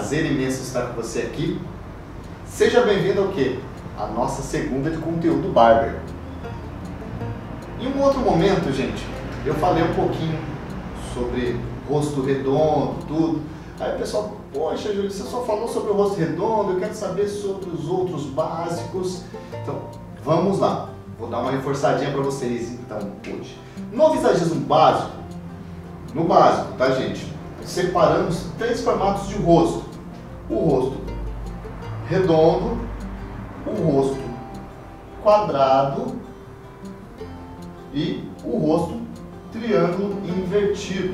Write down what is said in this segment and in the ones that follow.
prazer imenso estar com você aqui. Seja bem-vindo ao quê? A nossa segunda de conteúdo barber. Em um outro momento, gente, eu falei um pouquinho sobre rosto redondo, tudo. Aí o pessoal, poxa, Júlio, você só falou sobre o rosto redondo, eu quero saber sobre os outros básicos. Então, vamos lá. Vou dar uma reforçadinha para vocês, então, hoje. No visagismo básico, no básico, tá, gente? Separamos 3 formatos de rosto. O rosto redondo, o rosto quadrado e o rosto triângulo invertido.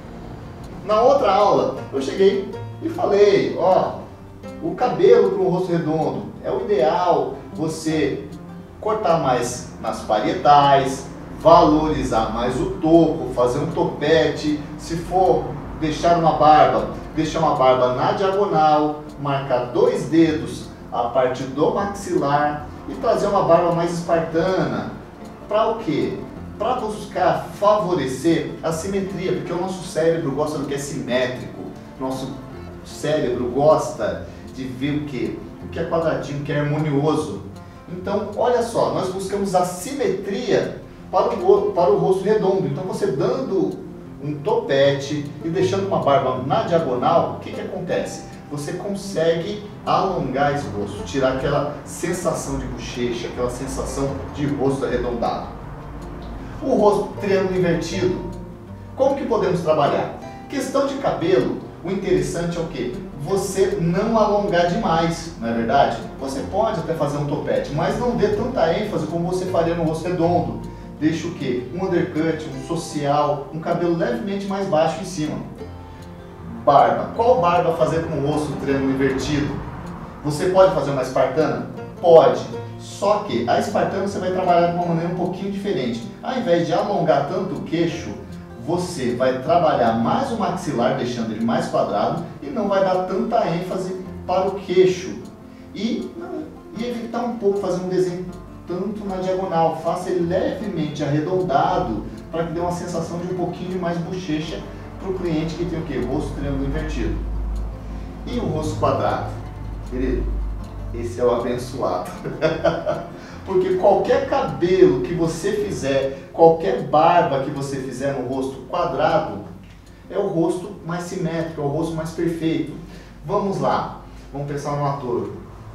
Na outra aula, eu cheguei e falei, ó, o cabelo para um rosto redondo é o ideal você cortar mais nas parietais, valorizar mais o topo, fazer um topete, se for deixar uma barba, deixar uma barba na diagonal, marcar 2 dedos a partir do maxilar e trazer uma barba mais espartana. Para o quê? Para buscar favorecer a simetria, porque o nosso cérebro gosta do que é simétrico, nosso cérebro gosta de ver o que é quadradinho, o que é harmonioso. Então, olha só, nós buscamos a simetria para o rosto redondo. Então, você dando um topete e deixando uma barba na diagonal, o que acontece? Você consegue alongar esse rosto, tirar aquela sensação de bochecha, aquela sensação de rosto arredondado. O rosto triângulo invertido, como que podemos trabalhar? Questão de cabelo, o interessante é o quê? Você não alongar demais, não é verdade? Você pode até fazer um topete, mas não dê tanta ênfase como você faria no rosto redondo. Deixa o quê? Um undercut, um social, um cabelo levemente mais baixo em cima. Barba. Qual barba fazer com o rosto triângulo invertido? Você pode fazer uma espartana? Pode. Só que a espartana você vai trabalhar de uma maneira um pouquinho diferente. Ao invés de alongar tanto o queixo, você vai trabalhar mais o maxilar, deixando ele mais quadrado, e não vai dar tanta ênfase para o queixo. E evitar um pouco fazer um desenho tanto na diagonal. Faça ele levemente arredondado, para que dê uma sensação de um pouquinho de mais bochecha para o cliente que tem o quê? Rosto triângulo invertido. E o rosto quadrado? Querido, esse é o abençoado. Porque qualquer cabelo que você fizer, qualquer barba que você fizer no rosto quadrado, é o rosto mais simétrico, é o rosto mais perfeito. Vamos lá, vamos pensar no ator.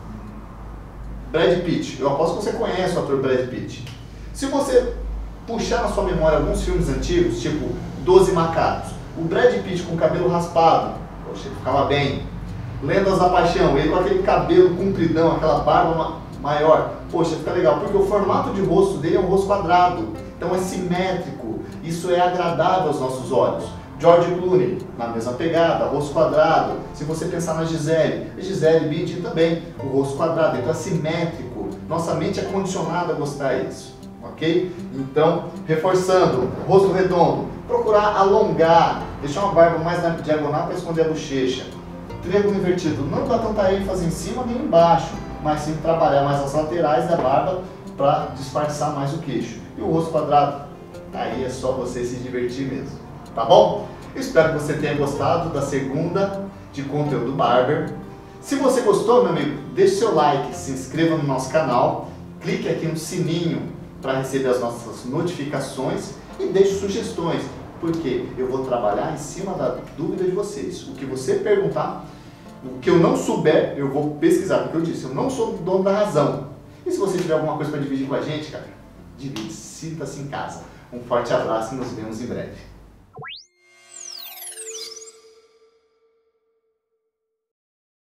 Brad Pitt, eu aposto que você conhece o ator Brad Pitt. Se você puxar na sua memória alguns filmes antigos, tipo 12 Macacos, o Brad Pitt com o cabelo raspado, poxa, ele ficava bem. Lendas da Paixão, ele com aquele cabelo compridão, aquela barba maior, poxa, fica legal, porque o formato de rosto dele é um rosto quadrado, então é simétrico, isso é agradável aos nossos olhos. George Clooney, na mesma pegada, rosto quadrado. Se você pensar na Gisele Bündchen também, o rosto quadrado, então é simétrico, nossa mente é condicionada a gostar disso, ok? Então, reforçando, rosto redondo, procurar alongar, deixar uma barba mais na diagonal para esconder a bochecha. Triângulo invertido, não dá tanta ênfase em cima nem embaixo, mas sim trabalhar mais as laterais da barba para disfarçar mais o queixo. E o rosto quadrado, aí é só você se divertir mesmo, tá bom? Espero que você tenha gostado da segunda de conteúdo barber. Se você gostou, meu amigo, deixe seu like, se inscreva no nosso canal, clique aqui no sininho para receber as nossas notificações e deixe sugestões, porque eu vou trabalhar em cima da dúvida de vocês. O que você perguntar, o que eu não souber, eu vou pesquisar, porque eu disse, eu não sou o dono da razão. E se você tiver alguma coisa para dividir com a gente, cara, divide, sinta-se em casa. Um forte abraço e nos vemos em breve.